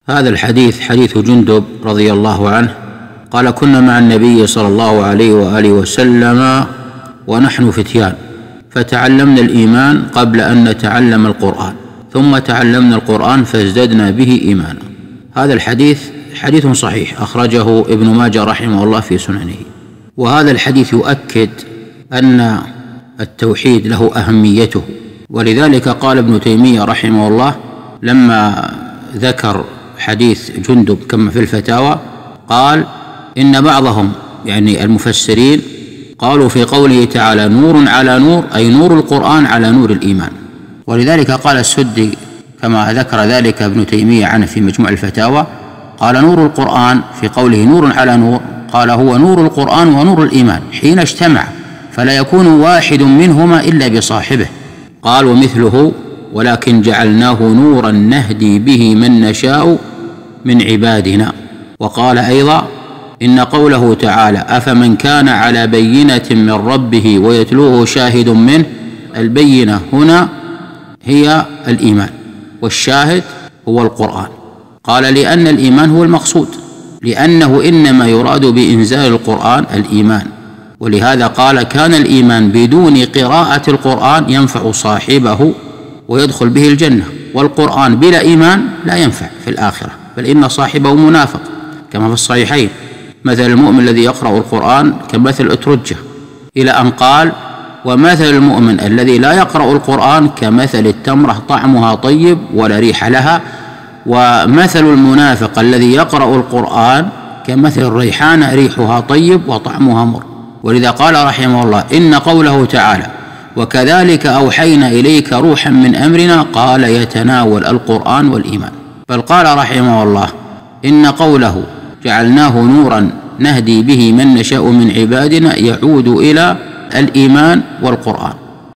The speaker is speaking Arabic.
هذا الحديث حديث جندب رضي الله عنه قال: كنا مع النبي صلى الله عليه وآله وسلم ونحن فتيان، فتعلمنا الإيمان قبل أن نتعلم القرآن، ثم تعلمنا القرآن فازددنا به إيمانا. هذا الحديث حديث صحيح أخرجه ابن ماجه رحمه الله في سننه. وهذا الحديث يؤكد أن التوحيد له أهميته، ولذلك قال ابن تيمية رحمه الله لما ذكر حديث جندب كما في الفتاوى، قال: إن بعضهم يعني المفسرين قالوا في قوله تعالى نور على نور، أي نور القرآن على نور الإيمان. ولذلك قال السدي كما ذكر ذلك ابن تيمية عنه في مجموع الفتاوى، قال: نور القرآن في قوله نور على نور، قال: هو نور القرآن ونور الإيمان حين اجتمع، فلا يكون واحد منهما إلا بصاحبه. قال: ومثله: ولكن جعلناه نورا نهدي به من نشاء من عبادنا. وقال أيضا: إن قوله تعالى أفمن كان على بينة من ربه ويتلوه شاهد منه، البينة هنا هي الإيمان، والشاهد هو القرآن. قال: لأن الإيمان هو المقصود، لأنه إنما يراد بإنزال القرآن الإيمان، ولهذا قال: كان الإيمان بدون قراءة القرآن ينفع صاحبه ويدخل به الجنة، والقرآن بلا إيمان لا ينفع في الآخرة، بل إن صاحبه منافق، كما في الصحيحين: مثل المؤمن الذي يقرأ القرآن كمثل الأترجة، إلى أن قال: ومثل المؤمن الذي لا يقرأ القرآن كمثل التمرة طعمها طيب ولا ريح لها، ومثل المنافق الذي يقرأ القرآن كمثل الريحانة ريحها طيب وطعمها مر. ولذا قال رحمه الله: إن قوله تعالى وكذلك أوحينا إليك روحا من أمرنا، قال: يتناول القرآن والإيمان. بل قال رحمه الله: إن قوله جعلناه نورا نهدي به من نشاء من عبادنا يعود إلى الإيمان والقرآن.